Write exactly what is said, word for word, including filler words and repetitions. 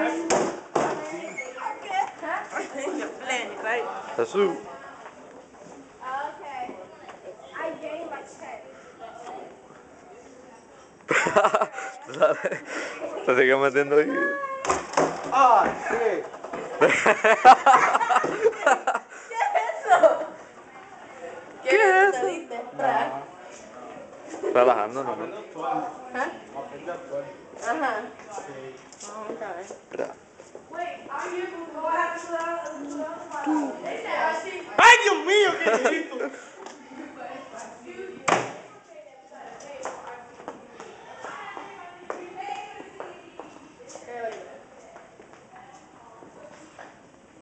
Jesús. Okay. I gained like ten. Te sigue metiendo ahí. Ah, sí. ¿Qué es eso? Relajándonos. ¿Ah? Ajá. Vamos a ver. ¡Ay, Dios mío! ¿Qué es esto?